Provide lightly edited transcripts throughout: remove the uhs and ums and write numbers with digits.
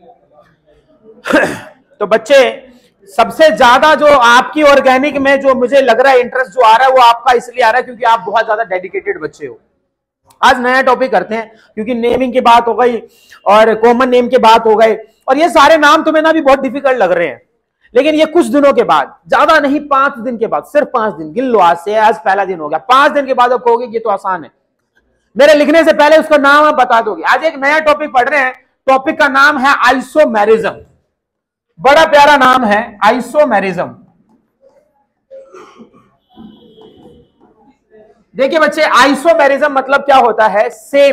तो बच्चे सबसे ज्यादा जो आपकी ऑर्गेनिक में जो मुझे लग रहा है इंटरेस्ट जो आ रहा है वो आपका इसलिए आ रहा है क्योंकि आप बहुत ज्यादा डेडिकेटेड बच्चे हो। आज नया टॉपिक करते हैं क्योंकि नेमिंग की बात हो गई और कॉमन नेम की बात हो गई, और ये सारे नाम तुम्हें ना भी बहुत डिफिकल्ट लग रहे हैं, लेकिन ये कुछ दिनों के बाद, ज्यादा नहीं 5 दिन के बाद, सिर्फ 5 दिन गिन लो, आज से, आज पहला दिन हो गया, 5 दिन के बाद आप कहोगे ये तो आसान है, मेरे लिखने से पहले उसका नाम आप बता दोगे। आज एक नया टॉपिक पढ़ रहे हैं, टॉपिक का नाम है आइसोमेरिज्म। बड़ा प्यारा नाम है आइसोमेरिज्म। देखिए बच्चे, आइसोमेरिज्म मतलब क्या होता है?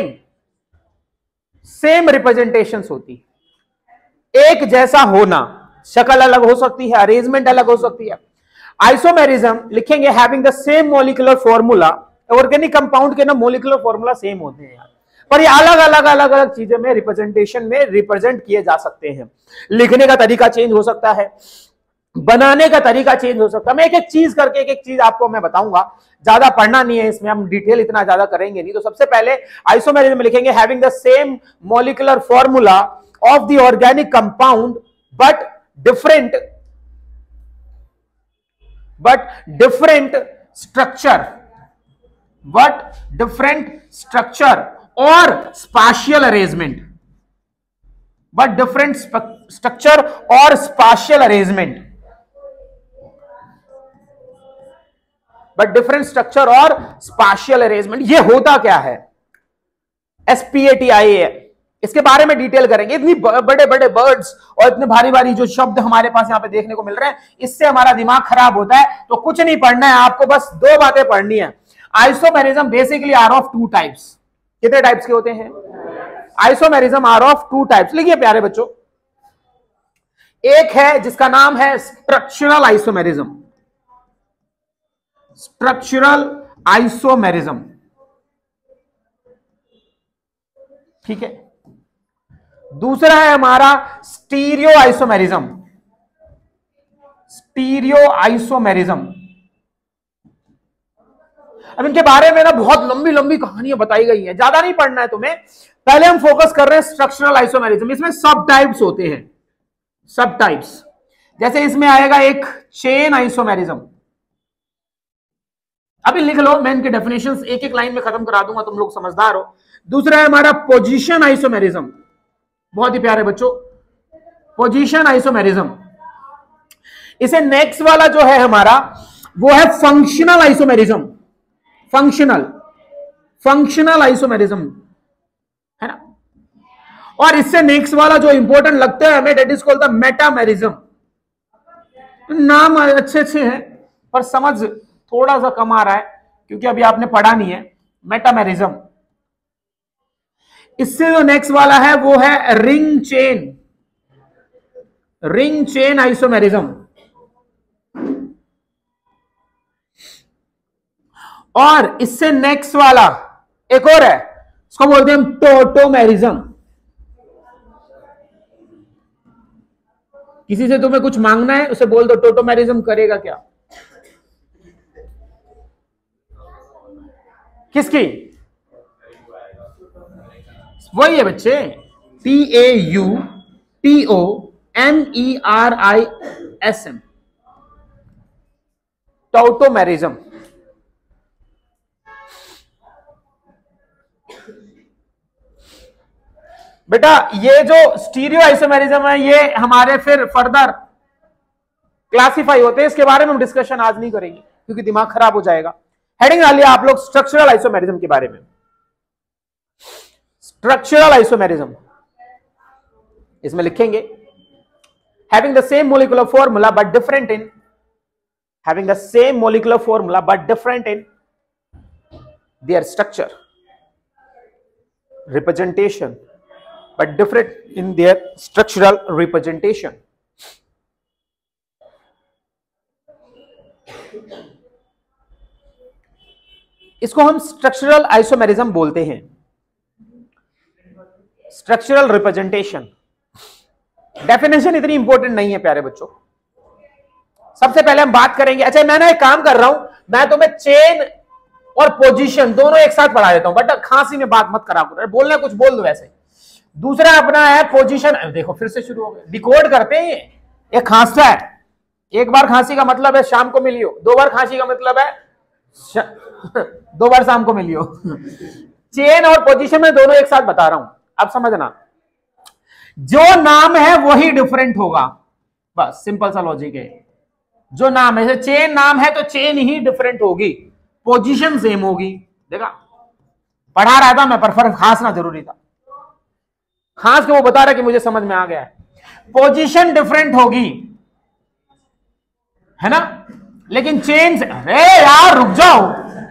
सेम रिप्रेजेंटेशंस होती, एक जैसा होना, शक्ल अलग हो सकती है, अरेंजमेंट अलग हो सकती है। आइसोमेरिज्म लिखेंगे having the same molecular formula. Organic compound के ना मॉलिक्यूलर फॉर्मूला सेम होते हैं यार, पर ये अलग अलग चीजें में रिप्रेजेंटेशन में रिप्रेजेंट किए जा सकते हैं। लिखने का तरीका चेंज हो सकता है, बनाने का तरीका चेंज हो सकता है। मैं एक एक चीज करके एक एक चीज आपको मैं बताऊंगा, ज्यादा पढ़ना नहीं है इसमें, हम डिटेल इतना ज्यादा करेंगे नहीं। तो सबसे पहले आइसोमेरिज्म में लिखेंगे having the same molecular formula of the organic compound but different structure और spatial arrangement, but different structure और स्पाशियल अरेंजमेंट, ये होता क्या है? SPATIA, इसके बारे में डिटेल करेंगे। इतनी बड़े बड़े वर्ड्स और इतने भारी भारी जो शब्द हमारे पास यहां पे देखने को मिल रहे हैं, इससे हमारा दिमाग खराब होता है। तो कुछ नहीं पढ़ना है आपको, बस 2 बातें पढ़नी है। Isomerism basically are of 2 types. कितने टाइप्स के होते हैं? Isomerism are of 2 types. लिखिए प्यारे बच्चों, एक है जिसका नाम है स्ट्रक्चरल आइसोमेरिज्म, ठीक है। दूसरा है हमारा स्टीरियो आइसोमेरिज्म। अब इनके बारे में ना बहुत लंबी लंबी कहानियां बताई गई हैं, ज्यादा नहीं पढ़ना है तुम्हें। पहले हम फोकस कर रहे हैं स्ट्रक्चरल आइसोमेरिज्म। इसमें सब टाइप्स होते हैं, सब टाइप्स। जैसे इसमें आएगा एक चेन आइसोमेरिज्म। अभी लिख लो, मैं इनके डेफिनेशंस एक एक लाइन में खत्म करा दूंगा, तुम लोग समझदार हो। दूसरा है हमारा पोजीशन आइसोमेरिज्म, बहुत ही प्यारे बच्चों, पोजीशन आइसोमेरिज्म। इसे नेक्स्ट वाला जो है हमारा वो है फंक्शनल आइसोमेरिज्म, है ना। और इससे नेक्स्ट वाला जो इंपॉर्टेंट लगता है हमें, that is called the metamerism. नाम अच्छे अच्छे हैं पर समझ थोड़ा सा कम आ रहा है क्योंकि अभी आपने पढ़ा नहीं है। मेटामेरिज्म। इससे जो नेक्स्ट वाला है वो है रिंग चेन आइसोमेरिज्म। और इससे नेक्स्ट वाला एक और है, इसको बोलते हैं टोटोमेरिज्म। किसी से तुम्हें कुछ मांगना है, उसे बोल दो टोटोमेरिज्म, करेगा क्या? किसकी? वही है बच्चे, TAUTOMERISM, टोटोमेरिज्म। बेटा ये जो स्टीरियो आइसोमेरिज्म है, ये हमारे फिर फर्दर क्लासिफाई होते हैं, इसके बारे में हम डिस्कशन आज नहीं करेंगे क्योंकि दिमाग खराब हो जाएगा। हेडिंग डालिए आप लोग स्ट्रक्चरल आइसोमेरिज्म के बारे में। स्ट्रक्चरल आइसोमेरिज्म, इसमें लिखेंगे having the same molecular formula but different in their structure, representation, but different in their structural representation. इसको हम स्ट्रक्चरल आइसोमेरिज्म बोलते हैं। स्ट्रक्चरल रिप्रेजेंटेशन डेफिनेशन इतनी इंपॉर्टेंट नहीं है प्यारे बच्चों। सबसे पहले हम बात करेंगे, अच्छा मैं एक काम कर रहा हूं, मैं तुम्हें चेन और पोजीशन दोनों एक साथ पढ़ा देता हूं, बट खांसी में बात मत करा करो, बोलना कुछ बोल दो, वैसे दूसरा अपना है पोजीशन। देखो फिर से शुरू हो गए, डिकोड करते हैं ये खांसता है, एक बार खांसी का मतलब है शाम को मिलियो, 2 बार खांसी का मतलब है 2 बार शाम को मिलियो। चेन और पोजीशन में दोनों एक साथ बता रहा हूं, अब समझना। जो नाम है वही डिफरेंट होगा, बस सिंपल सा लॉजिक है। जो नाम है, जैसे चेन नाम है तो चेन ही डिफरेंट होगी, पोजीशन सेम होगी। देखा, पढ़ा रहा था मैं पर फर्क खांसना जरूरी था, खास के वो बता रहा कि मुझे समझ में आ गया है। पोजीशन डिफरेंट होगी, है ना, लेकिन चेन, अरे यार रुक जाओ,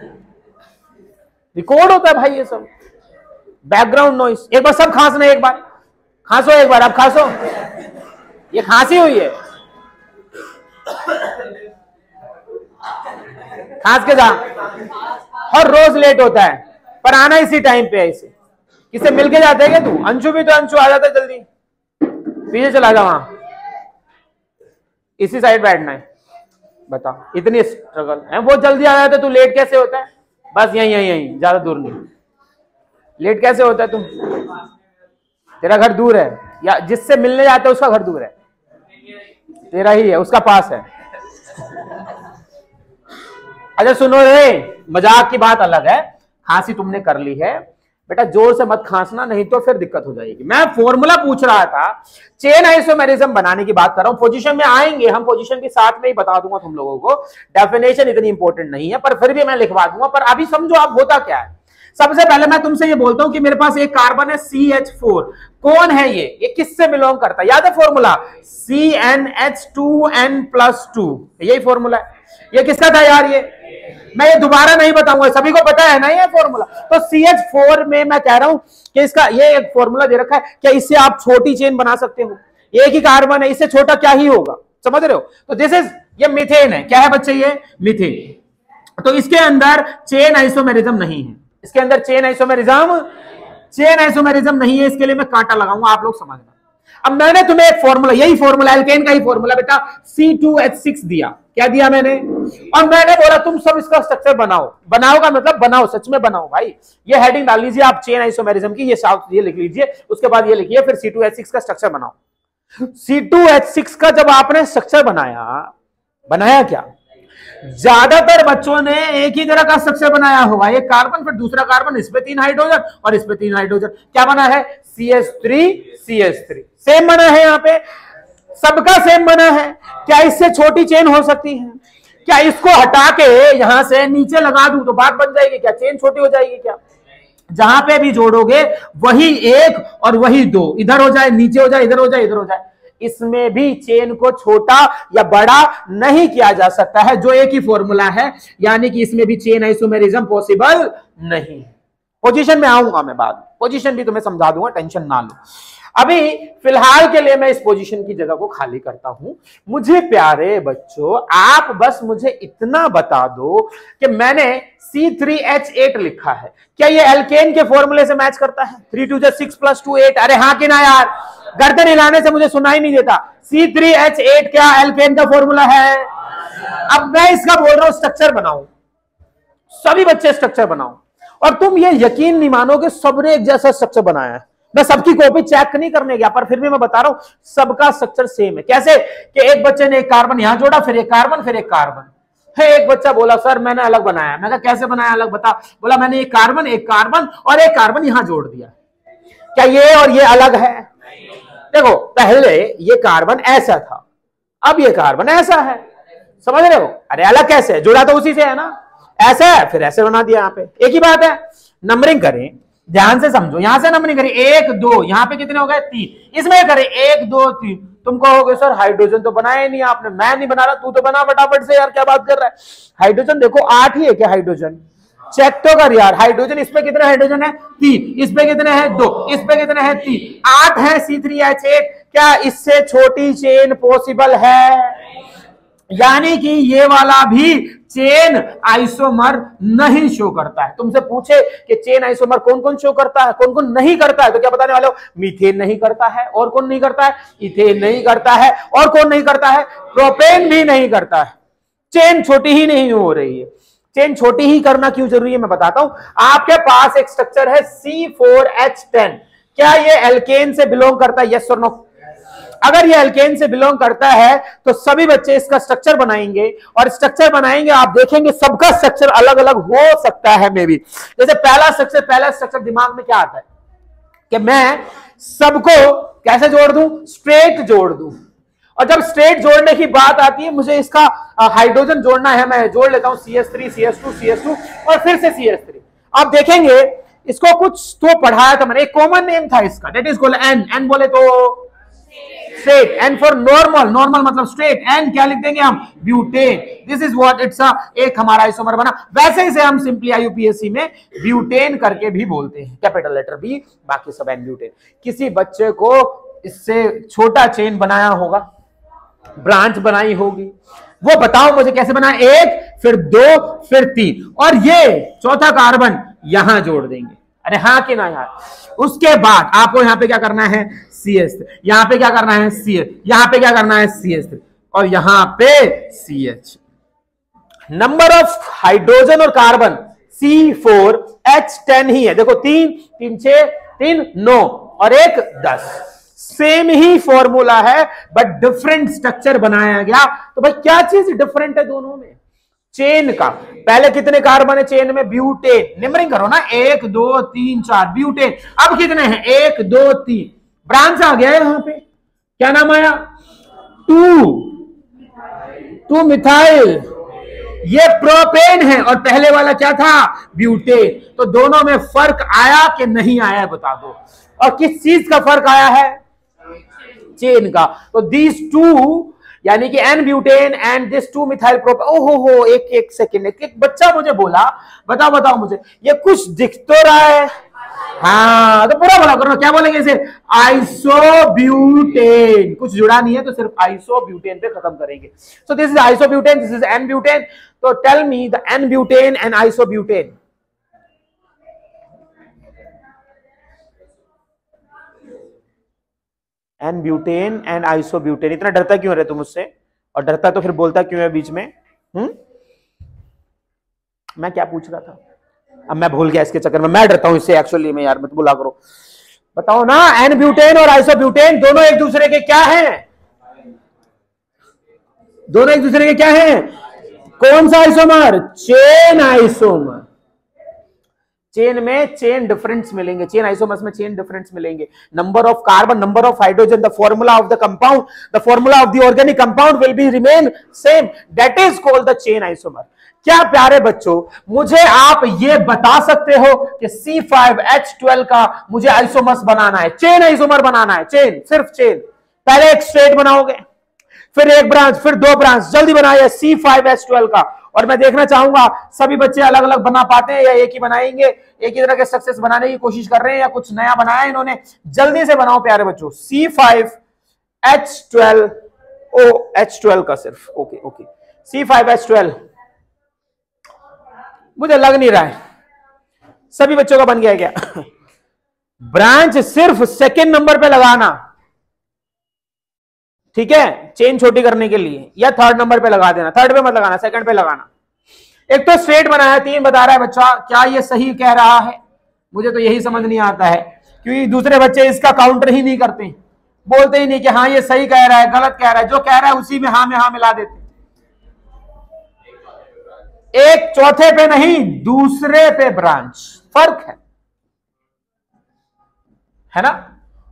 रिकॉर्ड होता है भाई ये सब, बैकग्राउंड नॉइस। एक बार सब खांसना, एक बार खांसो, एक बार अब खांसो, ये खांसी हुई है, खांस के जा। हर रोज लेट होता है पर आना इसी टाइम पे है। इसे किसे मिलके जाते हैं क्या तू? अंशु भी तो, अंशु आ जाता है जल्दी, पीछे चला जा, वहां इसी साइड बैठना है। बता, इतनी स्ट्रगल है, वो जल्दी आ जाता है, तू लेट कैसे होता है? बस यहीं यहीं यहीं, ज्यादा दूर नहीं। लेट कैसे होता है तू? तेरा घर दूर है, या जिससे मिलने जाते है उसका घर दूर है, तेरा ही है, उसका पास है। अच्छा सुनो रे, मजाक की बात अलग है, खांसी तुमने कर ली है बेटा, जोर से मत खांसना, नहीं तो फिर दिक्कत हो जाएगी। मैं फॉर्मूला पूछ रहा था, चेन आइसोमेरिज्म बनाने की बात कर रहा हूं। पोजीशन में आएंगे हम, पोजीशन के साथ में ही बता दूंगा तुम लोगों को, डेफिनेशन इतनी इंपॉर्टेंट नहीं है, पर फिर भी मैं लिखवा दूंगा। पर अभी समझो आप होता क्या है। सबसे पहले मैं तुमसे ये बोलता हूं कि मेरे पास एक कार्बन है CH4, कौन है ये किससे बिलोंग करता है? याद है फॉर्मूला, CnH2n+2, यही फॉर्मूला है। ये किसका था यार? ये मैं ये दोबारा नहीं बताऊंगा, सभी को पता है ना ये फॉर्मूला। तो CH4 में मैं कह रहा हूं कि इसका ये एक फॉर्मूला दे रखा है, क्या इससे आप छोटी चेन बना सकते हो? एक ही कार्बन है, इससे छोटा क्या ही होगा, समझ रहे हो? तो दिस इज, ये मीथेन है। क्या है बच्चे? ये मीथेन। तो इसके अंदर चेन आइसोमेरिज्म नहीं है, इसके अंदर चेन आइसोमेरिज्म नहीं है। इसके लिए मैं कांटा लगाऊंगा, आप लोग समझना। अब मैंने तुम्हें एक फॉर्मूला, यही फॉर्मूला, एल्केन का ही फॉर्मूला बेटा, C2H6 दिया। क्या दिया मैंने? और मैंने बोला तुम सब इसका स्ट्रक्चर बनाओ। बनाओ का मतलब बनाओ, सच में बनाओ भाई। ये हेडिंग डाल लीजिए आप चेन आइसोमेरिज्म की, ये लिख लीजिए, उसके बाद ये लिखिए फिर C2H6 का स्ट्रक्चर बनाओ। C2H6 का जब आपने स्ट्रक्चर बनाया क्या? ज्यादातर बच्चों ने एक ही तरह का स्ट्रक्चर बनाया होगा, एक कार्बन फिर दूसरा कार्बन, इस पे 3 हाइड्रोजन और इस पे 3 हाइड्रोजन। क्या बना है? CH3 सेम बना है, यहाँ पे सबका सेम बना है। क्या इससे छोटी चेन हो सकती है? क्या इसको हटा के यहां से नीचे लगा दूं तो बात बन जाएगी? क्या चेन छोटी हो जाएगी? क्या जहां पे भी जोड़ोगे वही 1 और वही 2, इधर हो जाए, नीचे हो जाए, इधर हो जाए, इधर हो जाए। इसमें भी चेन को छोटा या बड़ा नहीं किया जा सकता है, जो एक ही फॉर्मूला है, यानी कि इसमें भी चेन आइसोमेरिज्म पॉसिबल नहीं। पोजीशन में आऊंगा मैं बाद में, पोजीशन भी तुम्हें समझा दूंगा, टेंशन ना लो। अभी फिलहाल के लिए मैं इस पोजीशन की जगह को खाली करता हूं। मुझे प्यारे बच्चों, आप बस मुझे इतना बता दो कि मैंने C3H8 लिखा है, क्या ये एल्केन के फॉर्मूले से मैच करता है? 3 2 6 + 2 8। अरे हाँ कि ना यार, गर्दन हिलाने से मुझे सुनाई नहीं देता। C3H8 क्या एल्केन का फॉर्मूला है? अब मैं इसका बोल रहा हूं स्ट्रक्चर बनाओ, सभी बच्चे स्ट्रक्चर बनाओ। और तुम ये यकीन नहीं मानोगे, सबने एक जैसा स्ट्रक्चर बनाया है। मैं सबकी कॉपी चेक नहीं करने गया, पर फिर भी मैं बता रहा हूं सबका स्ट्रक्चर सेम है। कैसे कि एक बच्चे ने एक कार्बन यहां जोड़ा, फिर एक कार्बन, फिर एक कार्बन है। एक बच्चा बोला सर मैंने अलग बनाया। मैं कहा कैसे बनाया अलग, बता। बोला मैंने एक कार्बन और एक कार्बन यहां जोड़ दिया। क्या ये और ये अलग है? देखो, पहले ये कार्बन ऐसा था, अब ये कार्बन ऐसा है, समझ रहे हो? अरे अलग कैसे है? जुड़ा तो उसी से है ना, ऐसा है फिर ऐसे बना दिया। यहाँ पे एक ही बात है। नंबरिंग करें, ध्यान से समझो, यहां से नंबरिंग करें 1 2, यहां पे कितने हो गए? 3। इसमें करें 1 2 3। तुम कहोगे सर हाइड्रोजन तो बनाया नहीं आपने। मैं नहीं बना रहा, तू तो बना फटाफट से यार, क्या बात कर रहा है? हाइड्रोजन देखो 8 ही है क्या? हाइड्रोजन चेक तो कर यार। हाइड्रोजन, इस पे कितने हाइड्रोजन है? 3। इस पे कितने हैं? 2। इस पे कितने हैं? 3। 8 है C3H8। क्या इससे छोटी चेन पॉसिबल है? यानी कि ये वाला भी चेन आइसोमर नहीं शो करता है। तुमसे पूछे कि चेन आइसोमर कौन कौन शो करता है, कौन कौन नहीं करता है, तो क्या बताने वाले हो? मीथेन नहीं करता है। और कौन नहीं करता है? इथेन नहीं करता है। और कौन नहीं करता है? प्रोपेन भी नहीं करता है। चेन छोटी ही नहीं हो रही है। चेन छोटी ही करना क्यों जरूरी है मैं बताता हूं। आपके पास एक स्ट्रक्चर है C4H10। क्या ये एल्केन से बिलोंग करता है? यस और नो? अगर ये एल्केन से बिलोंग करता है तो सभी बच्चे इसका स्ट्रक्चर बनाएंगे, और स्ट्रक्चर बनाएंगे आप देखेंगे सबका स्ट्रक्चर अलग अलग हो सकता है मे बी। जैसे पहला स्ट्रक्चर दिमाग में क्या आता है कि मैं सबको कैसे जोड़ दूं? स्ट्रेट जोड़ दूं। और जब स्ट्रेट जोड़ने की बात आती है, मुझे इसका हाइड्रोजन जोड़ना है, मैं जोड़ लेता हूं CH3 CH2 CH2 और फिर से CH3। आप देखेंगे इसको कुछ तो पढ़ाया था मैंने, एक कॉमन नेम था इसका, दैट इज कॉल्ड एन बोले तो स्ट्रेट, एन फॉर नॉर्मल मतलब स्ट्रेट, एन क्या लिख देंगे हम? Butane. This is what it's एक हमारा आइसोमर बना। वैसे इसे हम सिंपली IUPAC में ब्यूटेन करके भी बोलते हैं, कैपिटल लेटर बी, बाकी सब एन ब्यूटेन। किसी बच्चे को इससे छोटा चेन बनाया होगा, ब्रांच बनाई होगी, वो बताओ मुझे कैसे बना? 1 फिर 2 फिर 3 और ये चौथा कार्बन यहां जोड़ देंगे। अरे हाँ कि ना यार? उसके बाद आपको यहां पे क्या करना है? CH, यहां पे क्या करना है? CH, यहां पे क्या करना है? CH3 और यहां पे CH। नंबर ऑफ हाइड्रोजन और कार्बन C4H10 ही है। देखो 3 3 6 3 9 और 1 10, सेम ही फॉर्मूला है बट डिफरेंट स्ट्रक्चर बनाया गया। तो भाई क्या चीज डिफरेंट है दोनों में? चेन का। पहले कितने कार्बन है चेन में? ब्यूटेन। निम्बरिंग करो ना, 1 2 3 4 ब्यूटेन। अब कितने हैं? 1 2 3, ब्रांच आ गया है यहां पे, क्या नाम आया? 2 मिथाइल, ये प्रोपेन है और पहले वाला क्या था? ब्यूटेन। तो दोनों में फर्क आया कि नहीं आया बता दो। और किस चीज का फर्क आया है? चेन का। तो दीज टू यानी कि n butane and this 2 methyl propane. ओहो हो, एक सेकेंड, एक बच्चा मुझे बोला, बताओ मुझे ये कुछ दिख तो रहा है? हाँ, तो पूरा बोला करो, क्या बोलेंगे इसे? आइसोब्यूटेन। कुछ जुड़ा नहीं है तो सिर्फ आइसोब्यूटेन पे खत्म करेंगे। So this is isobutane, this is n butane. तो tell me the n butane and isobutane. N butane and isobutane. इतना डरता क्यों रहे तुम मुझसे? और डरता तो फिर बोलता क्यों है बीच में? मैं क्या पूछ रहा था? अब मैं भूल गया इसके चक्कर में। मैं डरता हूं इससे एक्चुअली में, यार मत बोला करो। बताओ ना, एन ब्यूटेन और आइसोब्यूटेन दोनों एक दूसरे के क्या हैं? दोनों एक दूसरे के क्या हैं? कौन सा आइसोमर? Chain isomer. चेन में चेन डिफरेंस मिलेंगे, चेन आइसोमर्स में चेन डिफरेंस मिलेंगे। Number of carbon, number of hydrogen, the formula of the compound, the formula of the organic compound will be remain same, that is called the chain isomer. क्या प्यारे बच्चों, मुझे आप ये बता सकते हो कि C5H12 का मुझे आइसोमर्स बनाना है, चेन आइसोमर बनाना है, चेन, सिर्फ चेन। पहले एक स्ट्रेट बनाओगे, फिर एक ब्रांच, फिर 2 ब्रांच, जल्दी बनाइए C5H12 का। और मैं देखना चाहूंगा सभी बच्चे अलग अलग बना पाते हैं या एक ही बनाएंगे, एक ही तरह के सक्सेस बनाने की कोशिश कर रहे हैं या कुछ नया बनाया है इन्होंने। जल्दी से बनाओ प्यारे बच्चों, C5H12 H12 का सिर्फ। ओके C5H12 मुझे लग नहीं रहा है सभी बच्चों का बन गया क्या? ब्रांच सिर्फ सेकंड नंबर पे लगाना, ठीक है, चेन छोटी करने के लिए, या थर्ड नंबर पे लगा देना, थर्ड पे मत लगाना, सेकंड पे लगाना। एक तो स्ट्रेट बनाया, 3 बता रहा है बच्चा, क्या ये सही कह रहा है? मुझे तो यही समझ नहीं आता है, क्योंकि दूसरे बच्चे इसका काउंटर ही नहीं करते, बोलते ही नहीं कि हाँ ये सही कह रहा है, गलत कह रहा है, जो कह रहा है उसी में हाँ में हाँ मिला देते। एक चौथे पे नहीं, दूसरे पे ब्रांच, फर्क है ना?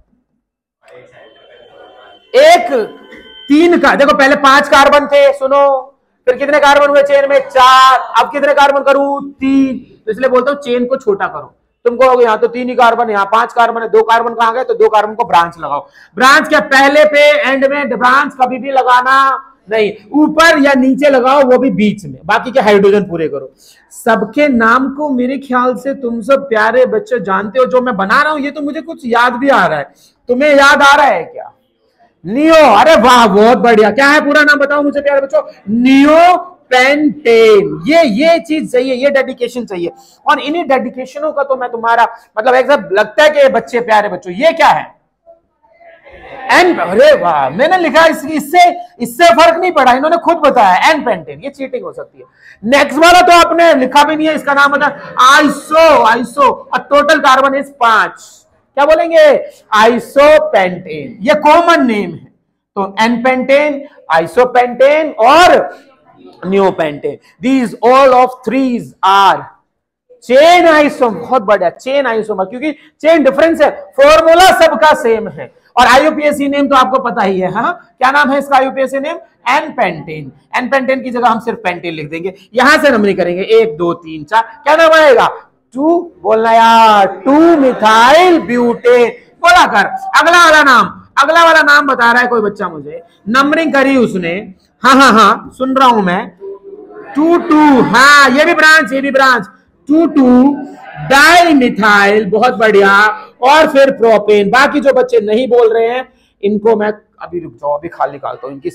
एक 3 का देखो, पहले 5 कार्बन थे, सुनो, फिर कितने कार्बन हुए चेन में? 4। अब कितने कार्बन करूं? 3। तो इसलिए बोलता हूं चेन को छोटा करो। तुम कहोगे यहां तो 3 ही कार्बन, यहां 5 कार्बन है, 2 कार्बन कहां गए? तो 2 कार्बन को ब्रांच लगाओ। ब्रांच के पहले पे, एंड में ब्रांच कभी भी लगाना नहीं, ऊपर या नीचे लगाओ, वो भी बीच में, बाकी के हाइड्रोजन पूरे करो। सबके नाम को मेरे ख्याल से तुम सब प्यारे बच्चे जानते हो, जो मैं बना रहा हूं ये तो मुझे कुछ याद भी आ रहा है। तुम्हें याद आ रहा है क्या? नियो, अरे वाह बहुत बढ़िया। क्या है पूरा नाम बताओ मुझे प्यारे बच्चों? नियोपेंटेन। ये चीज चाहिए, ये डेडिकेशन चाहिए, और इन्हीं डेडिकेशनों का तो मैं तुम्हारा मतलब एकदम लगता है कि बच्चे प्यारे बच्चों ये क्या है? एन। अरे वाह, मैंने लिखा इससे फर्क नहीं पड़ा, इन्होंने खुद बताया एन पेंटेन। ये चीटिंग हो सकती है। नेक्स्ट वाला तो आपने लिखा भी नहीं है, इसका नाम बता आइसो। और टोटल कार्बन इज 5। क्या बोलेंगे? आइसोपेंटेन। ये कॉमन नेम है। तो एन पेंटेन, आइसोपेंटेन और neopentane, these all of threes are chain isomer. बहुत बढ़िया, चेन आइसोमर, क्योंकि चेन डिफरेंस है, फॉर्मूला सबका सेम है। और आईयूपीएसी नेम तो आपको पता ही है। हाँ, क्या नाम है इसका IUPAC name? N pentane. N pentane की जगह हम सिर्फ पेंटेन लिख देंगे। यहां से नंबरिंग करेंगे 1 2 3 4। क्या नाम आएगा? 2, बोलना यार, 2 मिथाइल ब्यूटेन। बोला कर। अगला वाला नाम बता रहा है कोई बच्चा मुझे, नंबरिंग करी उसने। हाँ सुन रहा हूं मैं। 2 हाँ, ये भी ब्रांच 2 डाई मिथाइल। बहुत बढ़िया। और फिर प्रोपेन। बाकी जो बच्चे नहीं बोल रहे हैं इनको मैं अभी रुक जाओ, अभी खाली निकालता हूं। इनकी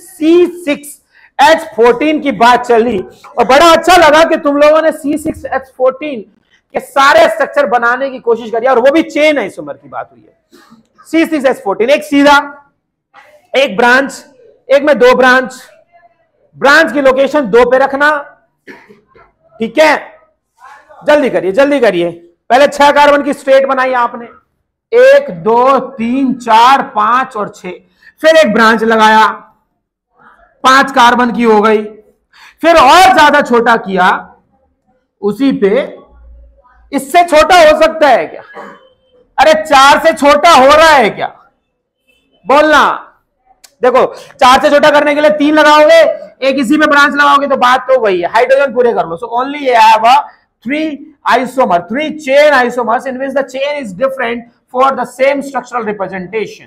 C6H14 की बात चली और बड़ा अच्छा लगा कि तुम लोगों ने C6H14 के सारे स्ट्रक्चर बनाने की कोशिश करी और वो भी चेन आइसोमर की बात हुई है। C6H14 एक सीधा, एक ब्रांच, एक में 2 ब्रांच की लोकेशन 2 पे रखना। ठीक है, जल्दी करिए। पहले 6 कार्बन की स्ट्रेट बनाई आपने, 1 2 3 4 5 और 6। फिर एक ब्रांच लगाया, 5 कार्बन की हो गई। फिर और ज्यादा छोटा किया उसी पे। इससे छोटा हो सकता है क्या? अरे 4 से छोटा हो रहा है क्या? बोलना। देखो, 4 से छोटा करने के लिए 3 लगाओगे, एक इसी में ब्रांच लगाओगे, तो बात तो वही है। हाइड्रोजन पूरे कर लो। So only you have a 3 chain isomers in which the chain is different for the same structural representation.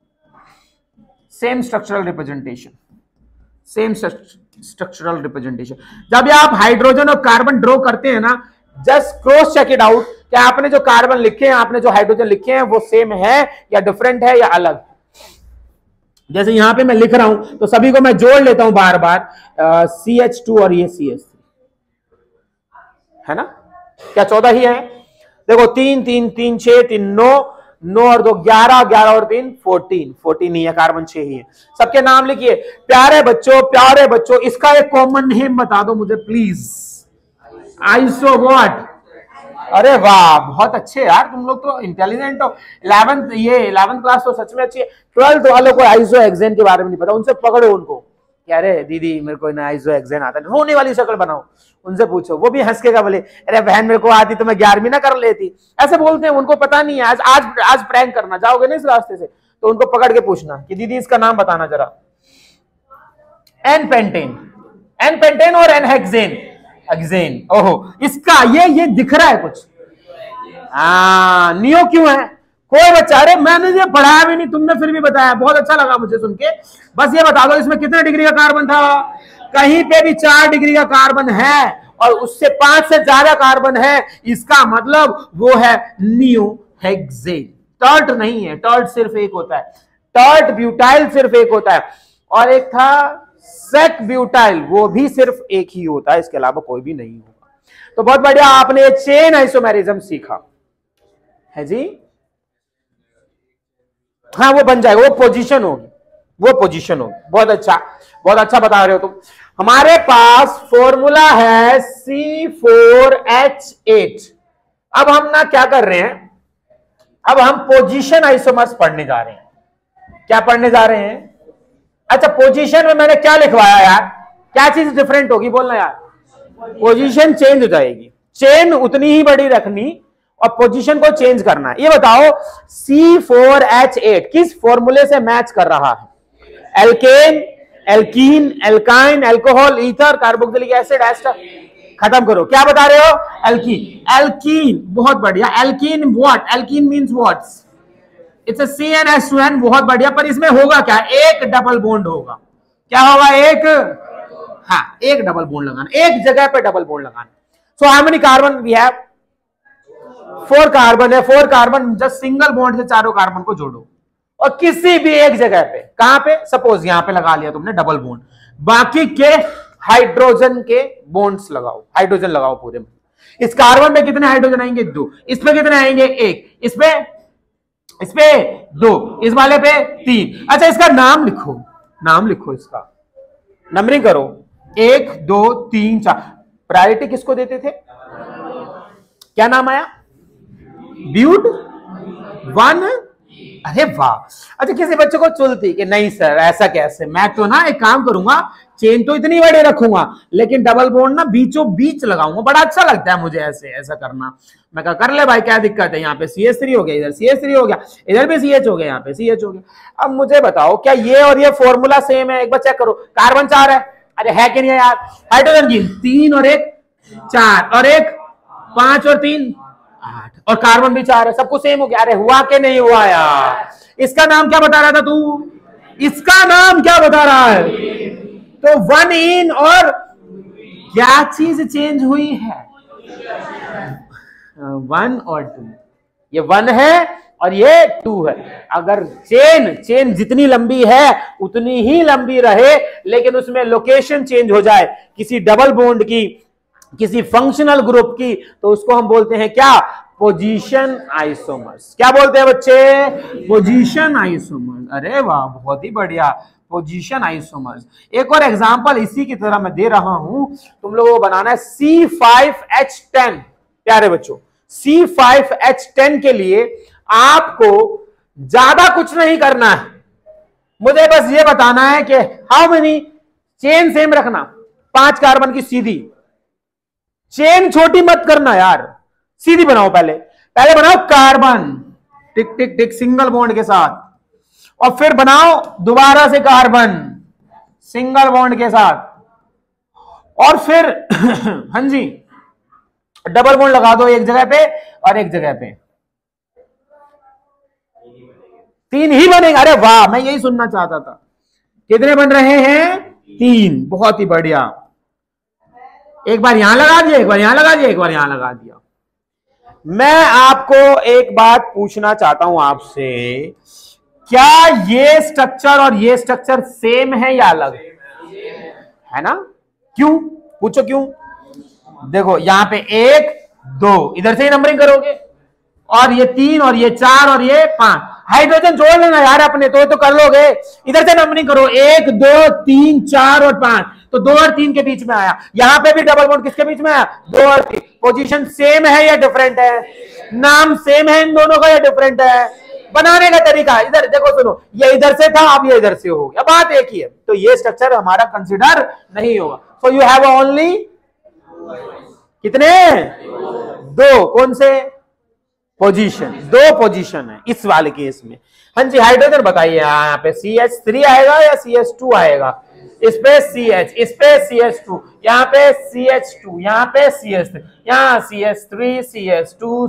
जब आप हाइड्रोजन और कार्बन ड्रॉ करते हैं ना, just cross check it out कि आपने जो कार्बन लिखे हैं, आपने जो हाइड्रोजन लिखे हैं, वो सेम है या डिफरेंट है या अलग। जैसे यहां पे मैं लिख रहा हूं तो सभी को मैं जोड़ लेता हूं बार बार, CH2 और ये CH3 है ना। क्या 14 ही है? देखो 3 3 3 6 3 9 और 2 11, 11 और 3 14 नहीं है, कार्बन 6 ही है। सबके नाम लिखिए। प्यारे बच्चों, इसका एक कॉमन नेम बता दो मुझे प्लीज। Iso what? अरे वाह, बहुत अच्छे यार, तुम लोग तो इंटेलिजेंट हो। 11th क्लास तो सच में अच्छी है। 12th वालों को आइसो हेक्सेन के बारे में नहीं पता, उनसे पकड़ो उनको। क्या रे दीदी, मेरे को ना आइसो हेक्सेन आता है, रोने वाली शक्ल बनाओ, उनसे पूछो। वो भी हंस के का बोले, अरे बहन मेरे को आती तो मैं 11वीं ना कर लेती। ऐसे बोलते हैं, उनको पता नहीं है। आज प्रैंक करना जाओगे ना इस रास्ते से, तो उनको पकड़ के पूछना कि दीदी इसका नाम बताना जरा। एन पेंटेन और एन हेक्सेन। ओहो, इसका ये दिख रहा है कुछ। नियो क्यों है? कोई बच्चा, अरे मैंने ये पढ़ाया भी नहीं, तुमने फिर भी बताया, बहुत अच्छा लगा मुझे सुन के। बस ये बता दो इसमें कितने डिग्री का कार्बन था? कहीं पे भी 4 डिग्री का कार्बन है और उससे 5 से ज्यादा कार्बन है, इसका मतलब वो है नियो हेक्सेन। टर्ट नहीं है, टर्ट सिर्फ एक होता है, टर्ट ब्यूटाइल सिर्फ एक होता है, और एक था सेक ब्यूटाइल, वो भी सिर्फ एक ही होता है, इसके अलावा कोई भी नहीं होगा। तो बहुत बढ़िया, आपने चेन आइसोमेरिज्म सीखा है जी। हाँ, वो बन जाएगा, वो पोजीशन होगी। बहुत अच्छा बता रहे हो तुम। हमारे पास फॉर्मूला है C4H8। अब हम ना क्या कर रहे हैं, अब हम पोजीशन आइसोमर्स पढ़ने जा रहे हैं। क्या पढ़ने जा रहे हैं? अच्छा, पोजीशन में मैंने क्या लिखवाया यार? क्या चीज डिफरेंट होगी? बोलना यार। पोजीशन चेंज हो जाएगी, चेन उतनी ही बड़ी रखनी और पोजीशन को चेंज करना है। ये बताओ C4H8 किस फॉर्मूले से मैच कर रहा है? Alkane, alkene, alkyne, alcohol, ether, carboxylic acid, ester. खत्म करो। क्या बता रहे हो? एल्कीन। बहुत बढ़िया। Alkene what? Alkene means what? It's a CnH2n। बहुत बढ़िया। पर इसमें होगा क्या? एक डबल बॉन्ड होगा। क्या होगा? एक डबल बॉन्ड लगाना, एक जगह पे डबल बॉन्ड लगाना। So how many carbon we have? 4 carbon है। 4 कार्बन, जस्ट सिंगल बॉन्ड से चारों कार्बन को जोड़ो और किसी भी एक जगह पे, कहां पे? सपोज यहां पे लगा लिया तुमने डबल बॉन्ड, बाकी के हाइड्रोजन के बॉन्ड्स लगाओ, हाइड्रोजन लगाओ पूरे में। इस कार्बन में कितने हाइड्रोजन आएंगे? 2। इस पे कितने आएंगे? 1। इस पे 2, इस वाले पे 3। अच्छा, इसका नाम लिखो, इसका नंबरिंग करो। 1 2 3 4। प्रायोरिटी किसको देते थे? क्या नाम आया? 1। अरे वाह। अच्छा, किसी बच्चे को चुलती कि नहीं सर ऐसा कैसे, मैं तो ना एक काम करूंगा, चेन तो इतनी बड़ी रखूंगा लेकिन डबल बॉन्ड ना बीचों बीच लगाऊंगा, बड़ा अच्छा लगता है मुझे ऐसे ऐसा करना। मैं कहा कर ले भाई, क्या दिक्कत है, यहाँ पे CH3 हो गया, इधर CH3 हो गया, इधर भी CH हो गया, यहाँ पे CH हो गया। अब मुझे बताओ क्या ये और ये फॉर्मूला सेम है? एक बार चेक करो, कार्बन 4 है, अरे है कि नहीं है यार? हाइड्रोजन की 3 और 1 4 और 1 5 और 3 8 और कार्बन भी 4 है, सब कुछ सेम हो गया। अरे हुआ कि नहीं हुआ यार? इसका नाम क्या बता रहा था तू? इसका नाम क्या बता रहा है? तो 1 इन और क्या चीज चेंज हुई है? 1 और 2। ये 1 है और ये 2 है। अगर चेन जितनी लंबी है उतनी ही लंबी रहे लेकिन उसमें लोकेशन चेंज हो जाए किसी डबल बॉन्ड की, किसी फंक्शनल ग्रुप की, तो उसको हम बोलते हैं क्या? Position isomers. क्या बोलते हैं बच्चे? Position isomers. अरे वाह, बहुत ही बढ़िया, पोजीशन आइसोमर्स। एक और एग्जांपल इसी की तरह मैं दे रहा हूं, तुम लोगों को बनाना है C5H10। प्यारे बच्चों, C5H10 के लिए आपको ज्यादा कुछ नहीं करना है, मुझे बस ये बताना है कि हाउ मेनी, चेन सेम रखना, 5 कार्बन की सीधी, चेन छोटी मत करना यार, सीधी बनाओ। पहले बनाओ carbon, tick tick tick single bond के साथ, और फिर बनाओ दोबारा से कार्बन सिंगल बॉन्ड के साथ, और फिर हाँ जी डबल बॉन्ड लगा दो एक जगह पे और एक जगह पे, 3 ही बनेगा। अरे वाह, मैं यही सुनना चाहता था। कितने बन रहे हैं? 3। बहुत ही बढ़िया। एक बार यहां लगा दिया, एक बार यहां लगा दिया, एक बार यहां लगा दिया। मैं आपको एक बात पूछना चाहता हूं आपसे, क्या ये स्ट्रक्चर और ये स्ट्रक्चर सेम है या अलग है? ना? क्यों? पूछो क्यों? देखो यहां पे 1 2 इधर से ही नंबरिंग करोगे, और ये 3 और ये 4 और ये 5, हाइड्रोजन जोड़ लेना यार अपने, तो कर लोगे। इधर से नंबरिंग करो, 1 2 3 4 और 5, तो 2 और 3 के बीच में आया। यहां पे भी डबल बॉन्ड किसके बीच में आया? 2 और 3। पोजीशन सेम है या डिफरेंट है? नाम सेम है इन दोनों का या डिफरेंट है? बनाने का तरीका, इधर देखो सुनो, ये इधर से था, अब ये इधर से हो गया, बात एक ही है। तो ये स्ट्रक्चर हमारा कंसिडर नहीं होगा। सो यू हैव ओनली कितने? 2। कौन से? पोजीशन, 2 पोजीशन है इस वाले केस में। हाँ जी, हाइड्रोजन बताइए, यहाँ पे CH3 आएगा या CH2 आएगा? इस पे CH, इस पे CH2, यहाँ पे CH2, यहाँ पे CH3, यहाँ CH3 CH2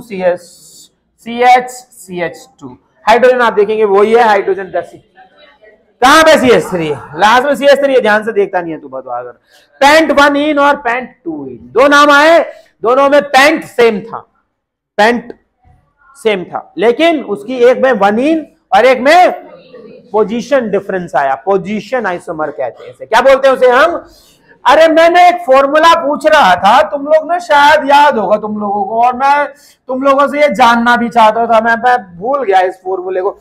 CH2। हाइड्रोजन आप देखेंगे वही है, हाइड्रोजन 10। कहां पे CH3 है? लास्ट में CH3 है, ध्यान से देखता नहीं है तू। बता अगर पेंट 1 इन और पेंट 2 इन, 2 नाम आए, दोनों में पेंट सेम था, पेंट सेम था, लेकिन उसकी एक में 1 इन और एक में पोजीशन डिफरेंस आया। पोजीशन आइसोमर कहते हैं इसे। क्या बोलते हैं उसे हम? अरे मैंने एक फॉर्मूला पूछ रहा था, तुम लोग ने शायद याद होगा तुम लोगों को, और मैं तुम लोगों से ये जानना भी चाहता था, मैं भूल गया इस फॉर्मूले को।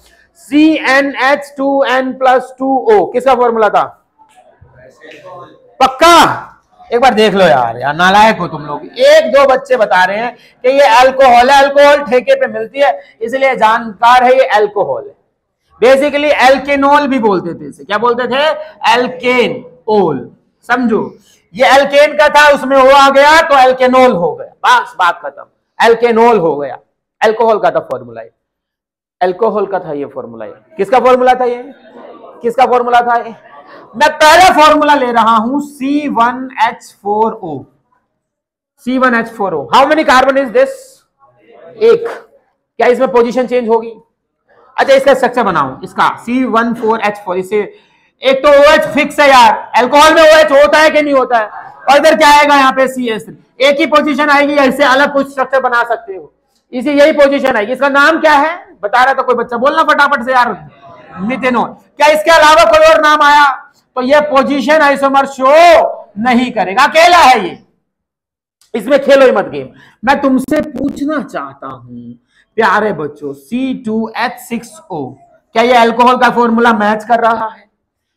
CnH2n+2O किसका फॉर्मूला था? पक्का? एक बार देख लो यार, नालायक हो तुम लोग। 1-2 बच्चे बता रहे हैं कि ये अल्कोहल है, अल्कोहल ठेके पे मिलती है इसलिए जानकार है, ये अल्कोहल है। बेसिकली एल्केनोल भी बोलते थे इसे। क्या बोलते थे? एल्केनोल। समझो, ये एल्केन का था, उसमें O आ गया तो एल्केनोल हो गया, बस बात खत्म, एल्केनोल हो गया। अल्कोहल का था फॉर्मूला, अल्कोहल का था ये फॉर्मूला। किसका फॉर्मूला था ये? किसका फॉर्मूला था ये? मैं पहला फॉर्मूला ले रहा हूं, C1H4O। C1H4O। How many carbon is this? 1। क्या इसमें पोजीशन चेंज होगी? अच्छा, इसका स्ट्रक्चर बनाओ, इसका C14H4। इसे एक तो OH फिक्स है यार, अल्कोहल में OH होता है कि नहीं होता है, और इधर क्या आएगा? यहाँ पे CH3। एक ही पोजीशन आएगी, ऐसे अलग कुछ स्ट्रक्चर बना सकते हो, इसी यही पोजीशन आएगी। इसका नाम क्या है? बता रहा था कोई बच्चा, बोलना फटाफट से यार। मिथेनॉल। क्या इसके अलावा कोई और नाम आया तो ये पोजीशन आइसोमर शो नहीं करेगा, अकेला है ये, इसमें खेलो ही मत गेम। मैं तुमसे पूछना चाहता हूं प्यारे बच्चों, C2H6O, क्या ये अल्कोहल का फॉर्मूला मैच कर रहा है?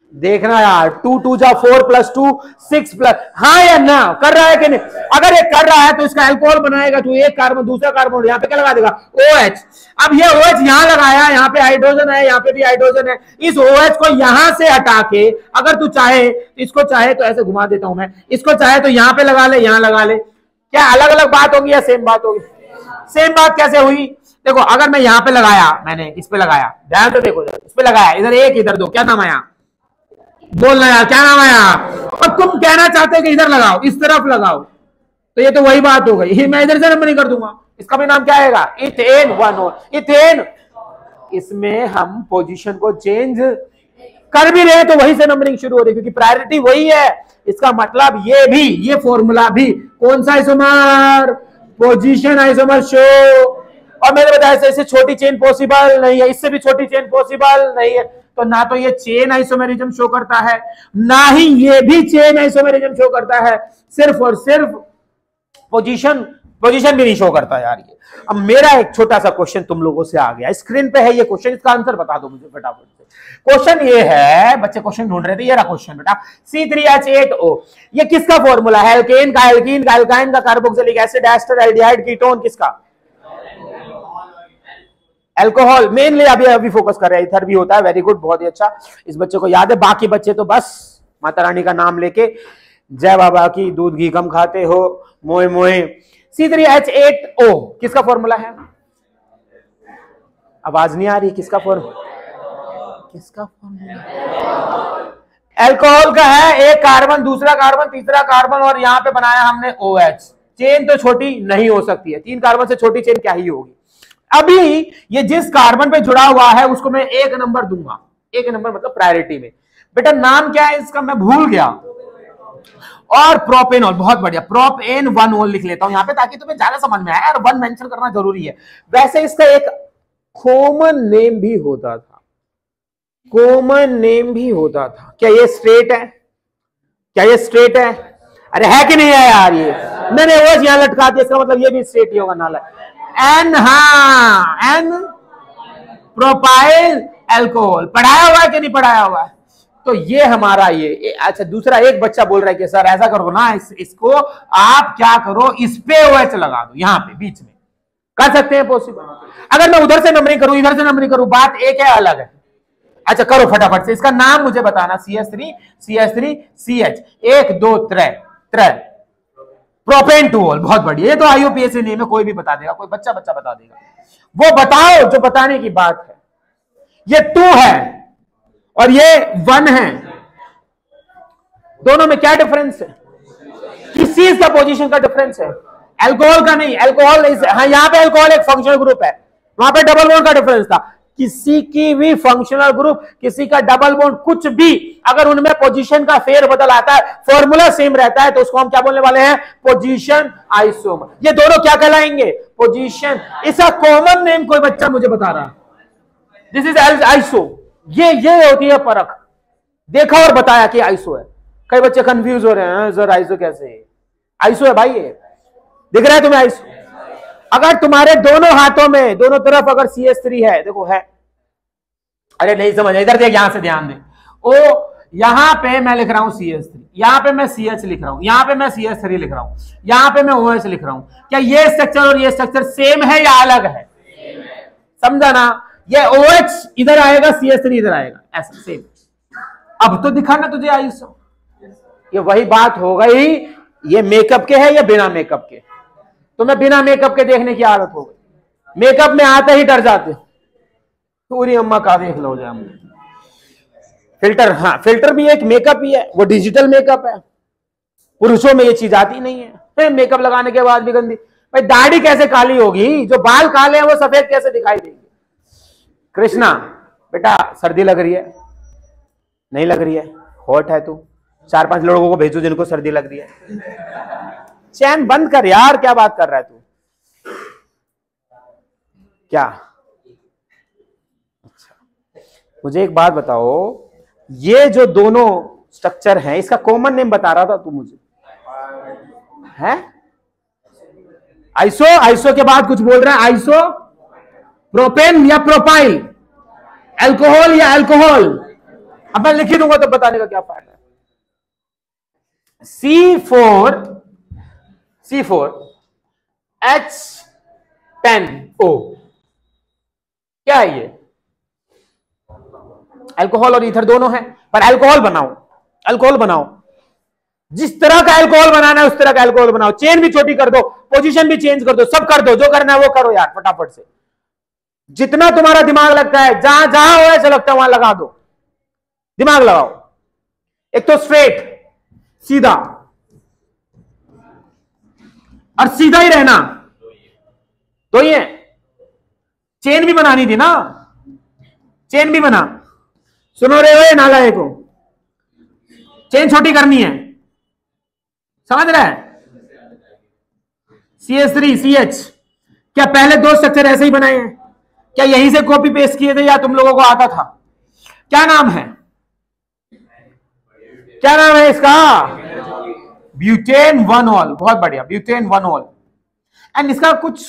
देखना यार, 2 2 जा 4 + 2 6 प्लस, हाँ या ना, कर रहा है कि नहीं? अगर ये कर रहा है तो इसका अल्कोहल बनाएगा, तो एक कार्बन दूसरा कार्बन यहाँ पे क्या लगा देगा? OH। अब ये OH यहाँ लगाया, यहाँ पे हाइड्रोजन है, यहाँ पे भी हाइड्रोजन है, इस OH को यहां से हटा के अगर तू चाहे, इसको चाहे तो ऐसे घुमा देता हूं मैं, इसको चाहे तो यहाँ पे लगा ले, यहाँ लगा ले, क्या अलग अलग बात होगी या सेम बात होगी? सेम बात कैसे हुई? देखो अगर मैं यहाँ पे लगाया, मैंने इस पे लगाया, ध्यान से देखो, इस पे लगाया, इधर एक इधर दो, क्या नाम आया? बोलना यार, क्या नाम आया? और तुम कहना चाहते हो कि इधर लगाओ, इस तरफ लगाओ, तो ये तो वही बात हो गई, मैं इधर से नंबरिंग कर दूंगा, इसका भी नाम क्या आएगा? Ethane 1 ethane. इसमें हम पोजीशन को चेंज कर भी रहे तो वहीं से नंबरिंग शुरू हो रही, क्योंकि प्रायोरिटी वही है। इसका मतलब ये भी, ये फॉर्मूला भी कौन सा आइसोमर? Position isomer show. और मैंने बताया इससे छोटी चेन पॉसिबल नहीं है, इससे भी छोटी चेन पॉसिबल नहीं है, तो ना तो ये चेन आइसोमेरिज्म शो करता है, ना ही ये भी चेन आइसोमेरिज्म शो करता है, सिर्फ और सिर्फ पोजीशन भी नहीं शो करता यार ये। अब मेरा एक छोटा सा क्वेश्चन तुम लोगों से आ गया, स्क्रीन पे है ये क्वेश्चन, इसका आंसर बता दो मुझे फटाफट से। क्वेश्चन ये है, बच्चे क्वेश्चन ढूंढ रहे थे, ये रहा क्वेश्चन बेटा, C3H8O, ये किसका फॉर्मूला है? एल्केन का, एल्कीन का, एल्काइन का, carboxylic acid, ester, aldehyde, ketone, किसका? अल्कोहल। मेनली अभी फोकस कर रहे हैं, इथर भी होता है, वेरी गुड, बहुत ही अच्छा, इस बच्चे को याद है। बाकी बच्चे तो बस माता रानी का नाम लेके जय बाबा की, दूध घी कम खाते हो, मोए मोए। C3H8O किसका फॉर्मूला है? आवाज नहीं आ रही, किसका फॉर्मूला? अल्कोहल का है, एक कार्बन दूसरा कार्बन तीसरा कार्बन, और यहां पे बनाया हमने OH। चेन तो छोटी नहीं हो सकती है, 3 कार्बन से छोटी चेन क्या ही होगी। अभी ये जिस कार्बन पे जुड़ा हुआ है उसको मैं 1 नंबर दूंगा, 1 नंबर मतलब प्रायोरिटी में। बेटा नाम क्या है इसका? मैं भूल गया। और प्रोपेनॉल, बहुत बढ़िया, प्रोपेन 1 लिख लेता हूं यहां पे, ताकि तुम्हें ज्यादा समझ में आए, और 1 मेंशन करना जरूरी है। वैसे इसका एक कॉमन नेम भी होता था, क्या ये स्ट्रेट है? अरे है कि नहीं है यार? ये मैंने वो यहां लटका दिया, इसका मतलब ये भी स्ट्रेट ही होगा, नाला एन, हाँ एन प्रोपाइल अल्कोहल। पढ़ाया हुआ है कि नहीं पढ़ाया हुआ है? तो ये हमारा ये अच्छा। दूसरा एक बच्चा बोल रहा है कि सर ऐसा करो ना, इसको आप क्या करो, इस पे OH लगा दो, यहां पे बीच में, कर सकते हैं पॉसिबल? अगर मैं उधर से नंबरिंग करूं, इधर से नंबरिंग करूं, बात एक है, अलग है। अच्छा करो फटाफट से, इसका नाम मुझे बताना। CH3 CH 1 2 3 propane 2। बहुत बढ़िया, ये तो IUPAC नेम है, कोई भी बता देगा, कोई बच्चा बता देगा। वो बताओ जो बताने की बात है। ये 2 है और ये 1 है, दोनों में क्या डिफरेंस है? किस चीज का पोजीशन का डिफरेंस है? अल्कोहल का नहीं, अल्कोहल हाँ यहाँ पे अल्कोहल एक फंक्शनल ग्रुप है, वहां पे डबल बॉन्ड का डिफरेंस था। किसी की भी फंक्शनल ग्रुप, किसी का डबल बॉन्ड, कुछ भी अगर उनमें पोजीशन का फेर बदल आता है, फॉर्मूला सेम रहता है, तो उसको हम क्या बोलने वाले हैं? Position isomer. ये दोनों क्या कहलाएंगे? पोजीशन। इसका कॉमन नेम कोई बच्चा मुझे बता रहा? This is iso. ये होती है परख, देखा और बताया कि आइसो है। कई बच्चे कंफ्यूज हो रहे हैं, सर आइसो कैसे है? आइसो है भाई, ये दिख रहा है तुम्हें आइसो? अगर तुम्हारे दोनों हाथों में, दोनों तरफ अगर CH3 है, देखो है, अरे नहीं समझ, इधर देख, यहां से ध्यान दे। ओ यहां पे मैं लिख रहा हूं CH3, यहां पे मैं CH लिख रहा हूं, यहां पे मैं CH3 लिख रहा हूं, यहां पे मैं OH लिख रहा हूं। क्या ये स्ट्रक्चर और ये स्ट्रक्चर सेम है या अलग है? समझा ना? ये OH इधर आएगा, CH3 इधर आएगा, ऐसा सेम। अब तो दिखा ना तुझे आइसो। ये वही बात हो गई, ये मेकअप के है या बिना मेकअप के? तुम्हें बिना मेकअप के देखने की आदत हो गई, मेकअप में आते ही डर जाते। पूरी अम्मा का देख लो हम। फिल्टर, हाँ फिल्टर भी एक मेकअप ही है, वो डिजिटल मेकअप है। पुरुषों में ये चीज आती नहीं है, मेकअप लगाने के बाद भी गंदी। भाई दाढ़ी कैसे काली होगी? जो बाल काले हैं वो सफेद कैसे दिखाई देंगे? कृष्णा बेटा सर्दी लग रही है? नहीं लग रही है? हॉट है तू? 4-5 लोगों को भेजो जिनको सर्दी लग रही है। चैन बंद कर यार, क्या बात कर रहा है तू? क्या? अच्छा मुझे एक बात बताओ, ये जो दोनों स्ट्रक्चर हैं, इसका कॉमन नेम बता रहा था तू मुझे, है? आइसो के बाद कुछ बोल रहा है, आइसो प्रोपेन या प्रोपाइल, अल्कोहल या अल्कोहल, अब मैं लिख ही दूंगा तो बताने का क्या फायदा है। C4H10O क्या है ये? अल्कोहल और ईथर दोनों है, पर अल्कोहल बनाओ जिस तरह का अल्कोहल बनाना है उस तरह का अल्कोहल बनाओ। चेन भी छोटी कर दो, पोजीशन भी चेंज कर दो, सब कर दो, जो करना है वो करो यार फटाफट से। जितना तुम्हारा दिमाग लगता है, जहां जहां हो ऐसा लगता है वहां लगा दो, दिमाग लगाओ। एक तो स्ट्रेट सीधा, और सीधा ही रहना, तो ये चेन भी बनानी थी ना, चेन भी बना। सुनो रे ओए नालायक को, चेन छोटी करनी है, समझ रहा है? CH3CH, क्या पहले दो स्ट्रक्चर ऐसे ही बनाए हैं? क्या यहीं से कॉपी पेस्ट किए थे या तुम लोगों को आता था? क्या नाम है, क्या नाम है इसका? ब्यूटेन 1-ऑल। बहुत बढ़िया, ब्यूटेन 1-ऑल। एंड इसका कुछ,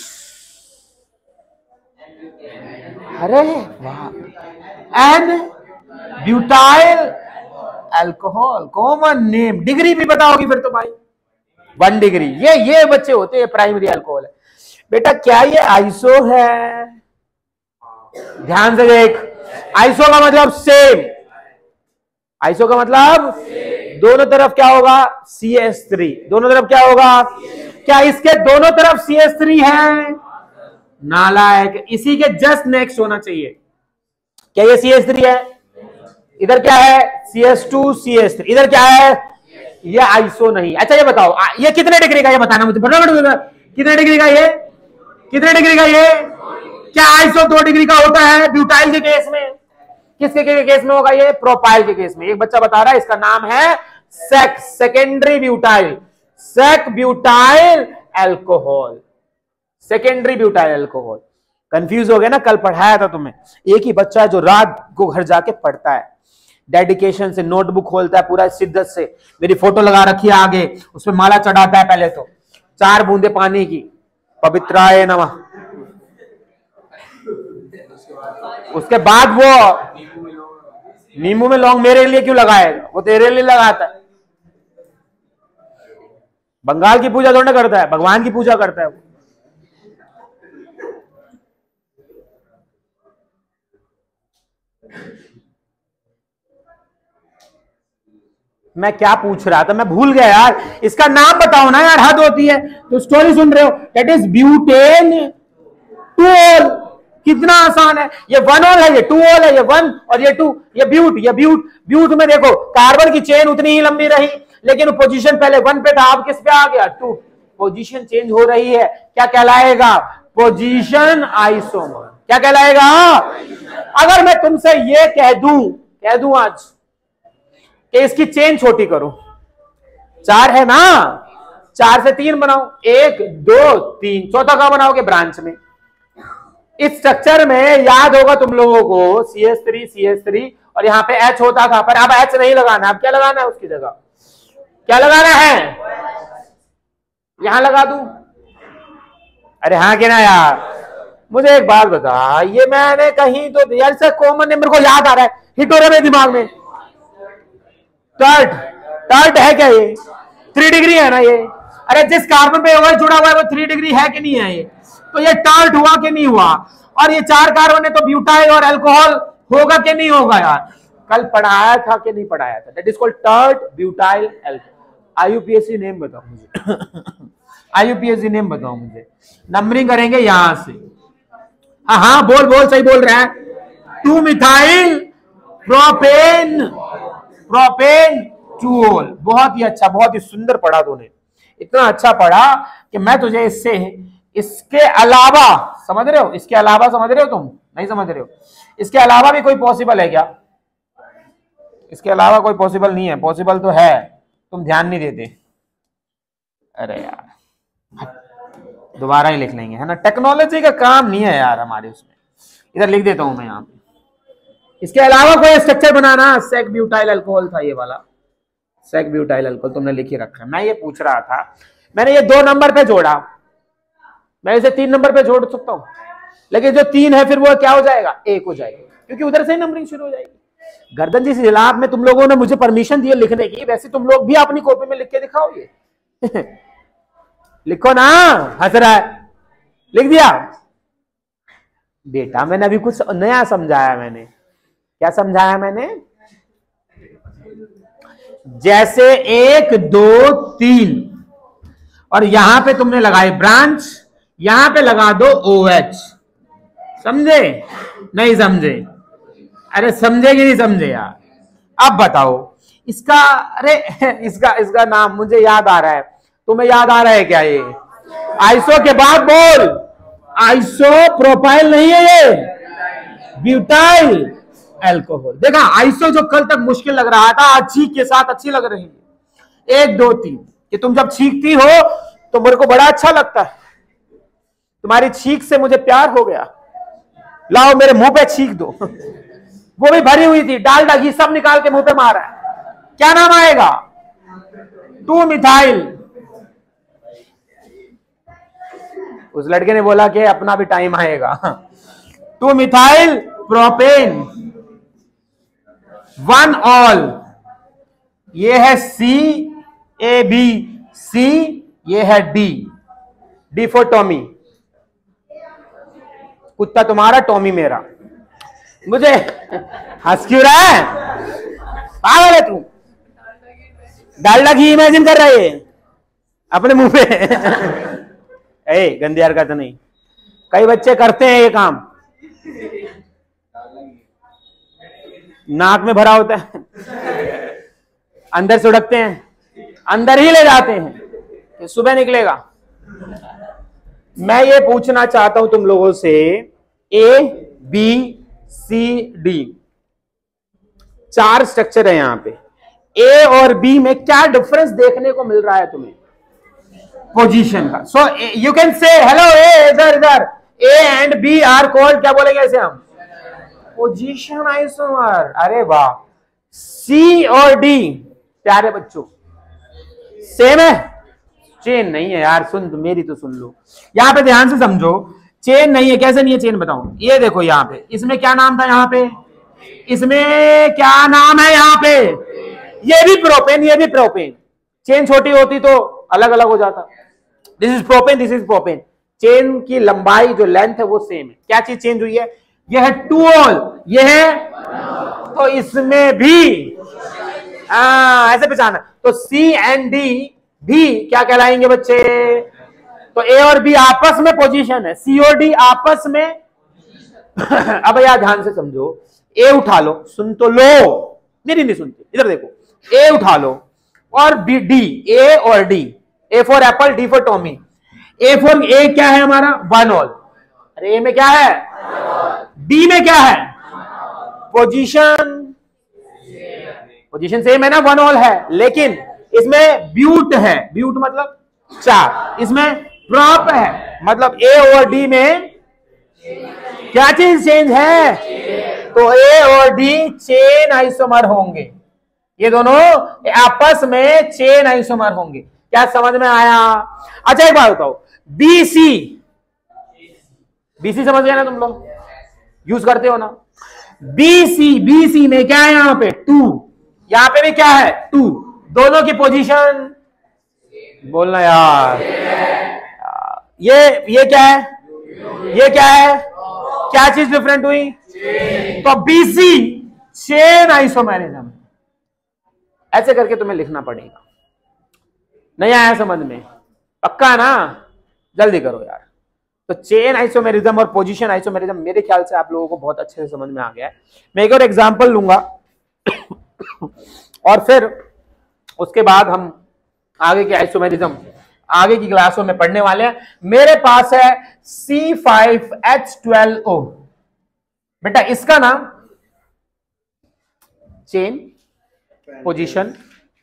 अरे वाह, n butyl alcohol, common name. Degree भी बताओगी फिर तो भाई, 1 डिग्री। ये बच्चे होते हैं, प्राइमरी अल्कोहल है बेटा। क्या ये आइसो है? ध्यान से देख, आइसो का मतलब सेम, आइसो का मतलब दोनों तरफ क्या होगा? CH3, दोनों तरफ क्या होगा? क्या इसके दोनों तरफ CH3 है? नालायक, इसी के जस्ट नेक्स्ट होना चाहिए। क्या ये CH3 है? इधर क्या है? CH2 CH3। इधर क्या है? ये आइसो नहीं। अच्छा ये बताओ, ये कितने डिग्री का? ये बताना मुझे फटाफट, कितने डिग्री का ये? कितने डिग्री का ये? क्या आइसो 2 डिग्री का होता है ब्यूटाइल के केस में? किसके केस में होगा ये? प्रोपाइल के केस में। एक बच्चा बता रहा है इसका नाम है sec, secondary butyl, sec butyl alcohol, secondary butyl alcohol. Confuse हो गया ना? कल पढ़ाया था तुम्हें। एक ही बच्चा है जो रात को घर जाके पढ़ता है, डेडिकेशन से नोटबुक खोलता है, पूरा शिद्दत से। मेरी फोटो लगा रखी है आगे, उसमें माला चढ़ाता है पहले तो 4 बूंदे पानी की, पवित्राय नमः। उसके बाद वो नींबू में लौंग मेरे लिए क्यों लगाएगा? वो तेरे लिए लगाता है। बंगाल की पूजा थोड़ा करता है, भगवान की पूजा करता है वो। मैं क्या पूछ रहा था, मैं भूल गया यार। इसका नाम बताओ ना यार, हद होती है। तो स्टोरी सुन रहे हो, दैट इज ब्यूटेन 2-ऑल। कितना आसान है। ये 1-ऑल है, ये 2-ऑल है, ये 1 और ये 2, ये ब्यूट, ये ब्यूट। ब्यूट में देखो कार्बन की चेन उतनी ही लंबी रही, लेकिन पोजीशन पहले 1 पे था, अब किस पे आ गया? 2। पोजीशन चेंज हो रही है, क्या कहलाएगा? Position isomer. क्या कहलाएगा? अगर मैं तुमसे ये कह दूं आज कि इसकी चेन छोटी करो, 4 है ना, 4 से 3 बनाओ, 1 2 3, चौथा कहां बनाओगे? ब्रांच में। इस स्ट्रक्चर में याद होगा तुम लोगों को CH3 और यहां पे H होता था, पर अब H नहीं लगाना। अब क्या लगाना है उसकी जगह? क्या लगाना है? यहां लगा दूं? अरे हाँ कि ना यार? मुझे एक बात बता, ये मैंने कहीं तो यार से कॉमन है, मेरे को याद आ रहा है, हिट हो रहा है मेरे दिमाग में। टर्ट है क्या ये? 3 डिग्री है ना ये? अरे जिस कार्बन पे ओवर जुड़ा हुआ है वो 3 डिग्री है कि नहीं है ये? तो ये टर्ट हुआ कि नहीं हुआ? और ये 4 कार्बन है तो ब्यूटाइल और अल्कोहल होगा कि नहीं होगा यार? कल पढ़ाया था कि नहीं पढ़ाया था? That is called tert butyl alcohol. IUPAC name बताओ मुझे। IUPAC नेम बताओ मुझे। नंबरिंग करेंगे यहां से। हाँ बोल, सही बोल रहा है। 2 मिथाइल प्रोपेन 2-ऑल। बहुत ही अच्छा, बहुत ही सुंदर पढ़ा तूने। इतना अच्छा पढ़ा कि मैं तुझे इसके अलावा समझ रहे हो? इसके अलावा समझ रहे हो? तुम नहीं समझ रहे हो? इसके अलावा भी कोई पॉसिबल है क्या? इसके अलावा कोई पॉसिबल नहीं है। पॉसिबल तो है, तुम ध्यान नहीं देते। अरे यार दोबारा ही लिख लेंगे, है ना? टेक्नोलॉजी का काम नहीं है यार हमारे उसमें। इधर लिख देता हूं मैं यहां पे। इसके अलावा कोई स्ट्रक्चर बनाना। सेक ब्यूटाइल अल्कोहल था ये वाला, सेक ब्यूटाइल अल्कोहल तुमने लिख ही रखा है। मैं ये पूछ रहा था, मैंने ये 2 नंबर पे जोड़ा, मैं इसे 3 नंबर पे जोड़ सकता हूं, लेकिन जो 3 है फिर वो क्या हो जाएगा? 1 हो जाएगा, क्योंकि उधर से ही नंबरिंग शुरू हो जाएगी। गर्दन जी जिलाब में तुम लोगों ने मुझे परमिशन दी है लिखने की, वैसे तुम लोग भी अपनी कॉपी में लिख के दिखाओ ये। लिखो ना, हंस रहा है, लिख दिया बेटा। मैंने अभी कुछ नया समझाया। मैंने क्या समझाया? मैंने जैसे 1 2 3 और यहां पे तुमने लगाई ब्रांच, यहां पे लगा दो OH। समझे? नहीं समझे? अरे समझे कि नहीं समझे यार? अब बताओ इसका, अरे इसका नाम मुझे याद आ रहा है, तुम्हें याद आ रहा है क्या? ये आइसो के बाद बोल, आइसो प्रोपाइल नहीं है ये, ब्यूटाइल अल्कोहल। देखा, आइसो जो कल तक मुश्किल लग रहा था आज छींक के साथ अच्छी लग रही है। 1 2 3 कि तुम जब छींकती हो तो मेरे को बड़ा अच्छा लगता है, तुम्हारी छींक से मुझे प्यार हो गया। लाओ मेरे मुंह पे छींक दो। वो भी भरी हुई थी, डालडा घी सब निकाल के मुंह पे मारा है। क्या नाम आएगा? 2 मिथाइल। उस लड़के ने बोला कि अपना भी टाइम आएगा। 2 मिथाइल प्रोपेन 1 ऑल। ये है CABC, ये है D फॉर टॉमी। कुत्ता तुम्हारा, टॉमी मेरा। मुझे हंस क्यों रहा है? पागल है तू? डालडा घी इमेजिन कर रहा है अपने मुंह पे। ए गंदी हरकत तो नहीं, कई बच्चे करते हैं ये काम। नाक में भरा होता है, अंदर से उड़कते हैं, अंदर ही ले जाते हैं कि सुबह निकलेगा। मैं ये पूछना चाहता हूं तुम लोगों से, ABCD 4 स्ट्रक्चर है यहां पे। A और B में क्या डिफरेंस देखने को मिल रहा है तुम्हें? पोजीशन का। So you can say hello A, इधर इधर A and B are called, क्या बोलेंगे इसे हम? Position isomer. अरे वाह। C और D प्यारे बच्चों सेम है? चेन नहीं है यार, सुन मेरी तो सुन लो, यहां पे ध्यान से समझो। चेन नहीं है। कैसे नहीं है चेन बताऊं? ये देखो यहां पे, इसमें क्या नाम था? यहां पे इसमें क्या नाम है? यहां पे ये भी प्रोपेन, ये भी प्रोपेन। चेन छोटी होती तो अलग अलग हो जाता। This is propane, this is propane. Chain की लंबाई जो लेंथ है वो सेम है। क्या चीज चेंज हुई है? यह है 2 ऑल, यह है, तो इसमें भी ऐसे पहचाना। तो C एंड D भी क्या कहलाएंगे बच्चे? तो A और B आपस में पोजीशन है, C और D आपस में। अब यार ध्यान से समझो, A उठा लो, सुन तो लो, मेरी नहीं सुनती, इधर देखो। A उठा लो और D, A और D, A for apple, D for Tommy. A क्या है हमारा? 1 ऑल। अरे A में क्या है? D में क्या है? पोजीशन सेम है ना, 1 ऑल है, लेकिन इसमें ब्यूट है। ब्यूट मतलब 4, इसमें प्रॉप है, मतलब A और D में क्या चीज चेंज है? तो A और D चेन आइसोमर होंगे, ये दोनों आपस में चेन आइसोमर होंगे। क्या समझ में आया? अच्छा एक बात बताओ, BC समझ गए ना तुम लोग? यूज करते हो ना? BC में क्या है? यहां पे 2, यहां पे भी क्या है? 2। दोनों की पोजीशन बोलना यार। ये क्या है? ये क्या है? क्या चीज डिफरेंट हुई? तो BC चेन आइसोमेरिज्म। ऐसे करके तुम्हें लिखना पड़ेगा। नहीं आया समझ में? पक्का ना? जल्दी करो यार। तो चेन आइसोमेरिज्म और पोजीशन आइसोमेरिज्म मेरे ख्याल से आप लोगों को बहुत अच्छे से समझ में आ गया है। मैं एक और एग्जांपल लूंगा और फिर उसके बाद हम आगे के आइसोमेरिज्म आगे की क्लासों में पढ़ने वाले हैं। मेरे पास है C5H12O। बेटा इसका नाम चेन, पोजीशन,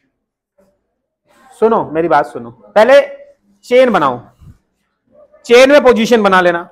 सुनो मेरी बात सुनो, पहले चेन बनाओ, चेन में पोजीशन बना लेना।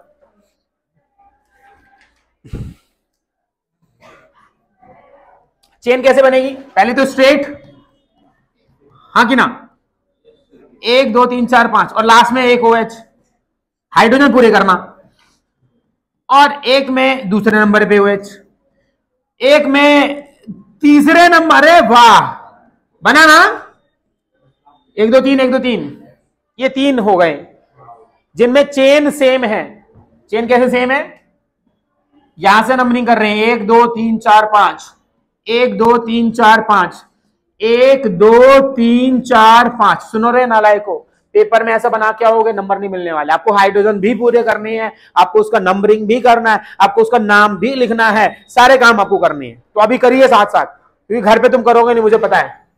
चेन कैसे बनेगी? पहले तो स्ट्रेट, हाँ कि ना? 1 2 3 4 5 और लास्ट में एक OH, हाइड्रोजन पूरे करना। और एक में दूसरे नंबर पे OH, एक में तीसरे नंबर है, वाह, बना ना, 1 2 3 1 2 3, ये 3 हो गए जिनमें चेन सेम है। चेन कैसे सेम है, यहां से नंबरिंग कर रहे हैं, 1 2 3 4 5, 1 2 3 4 5, 1 2 3 4 5। सुनो रे नालायको, पेपर में ऐसा बना क्या होगे, नंबर नहीं मिलने वाले आपको। हाइड्रोजन भी पूरे करने हैं, आपको उसका नंबरिंग भी करना है, आपको उसका नाम भी लिखना है, सारे काम आपको करने हैं। तो अभी करिए साथ साथ, क्योंकि घर पे तुम करोगे नहीं, मुझे पता है।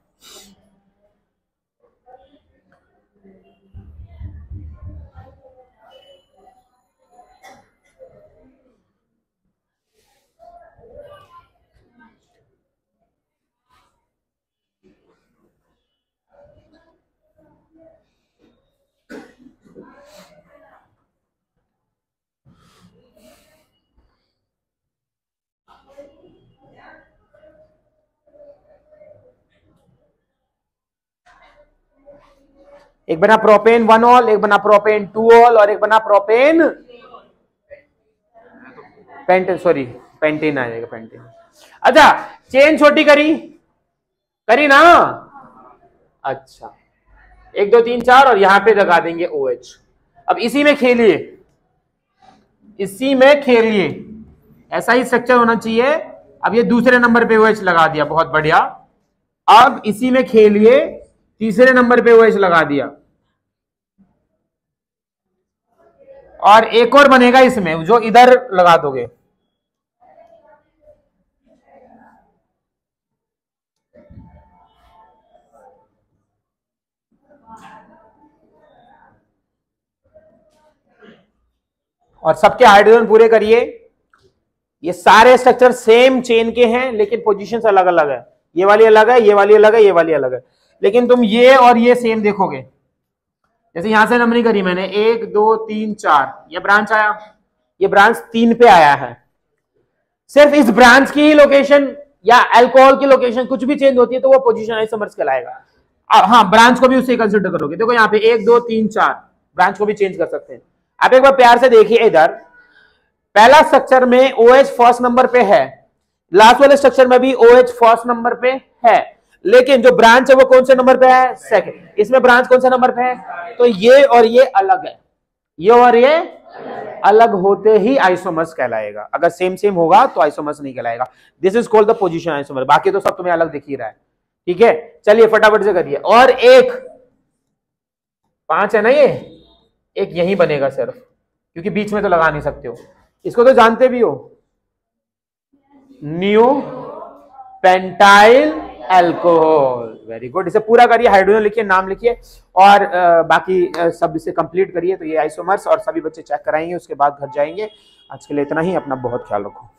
एक बना प्रोपेन 1 ऑल, एक बना प्रोपेन 2 ऑल, और एक बना प्रोपेन पेंटेन, सॉरी पेंटेन आ जाएगा, पेंटेन। अच्छा, चेन छोटी करी ना, अच्छा 1 2 3 4, और यहां पे लगा देंगे OH। अब इसी में खेलिए, ऐसा ही स्ट्रक्चर होना चाहिए। अब ये दूसरे नंबर पे OH लगा दिया, बहुत बढ़िया। अब इसी में खेलिए, तीसरे नंबर पे OH लगा दिया, और एक और बनेगा इसमें, जो इधर लगा दोगे। और सबके हाइड्रोजन पूरे करिए। ये सारे स्ट्रक्चर सेम चेन के हैं, लेकिन पोजीशंस अलग अलग है। ये वाली अलग है, ये वाली अलग है, ये वाली अलग है, लेकिन तुम ये और ये सेम देखोगे। जैसे यहां से नंबरिंग करी मैंने, 1 2 3 4, ये ब्रांच आया, ये ब्रांच 3 पे आया है। सिर्फ इस ब्रांच की लोकेशन या अल्कोहल की लोकेशन कुछ भी चेंज होती है तो वो पोजीशन आइसोमर्स कहलाएगा। हाँ, ब्रांच को भी उससे कंसिडर करोगे। देखो यहाँ पे 1 2 3 4, ब्रांच को भी चेंज कर सकते हैं। आप एक बार प्यार से देखिए, इधर पहला स्ट्रक्चर में OH फर्स्ट नंबर पे है, लास्ट वाले स्ट्रक्चर में भी OH फर्स्ट नंबर पे है, लेकिन जो ब्रांच है वो कौन से नंबर पे है, सेकंड। इसमें ब्रांच कौन से नंबर पे है, तो ये और ये अलग है, ये और ये अलग होते ही आइसोमर्स कहलाएगा। अगर सेम सेम होगा तो आइसोमर्स नहीं कहलाएगा। This is called the position isomer. बाकी तो सब तुम्हें अलग दिख ही रहा है, ठीक है। चलिए फटाफट से करिए। और एक 5 है ना, ये एक यही बनेगा सिर्फ, क्योंकि बीच में तो लगा नहीं सकते हो। इसको तो जानते भी हो, neopentyl alcohol. Very good, इसे पूरा करिए, हाइड्रोजन लिखिए, नाम लिखिए, और बाकी सब इसे कंप्लीट करिए। तो ये आइसोमर्स, और सभी बच्चे चेक कराएंगे, उसके बाद घर जाएंगे। आज के लिए इतना ही, अपना बहुत ख्याल रखो।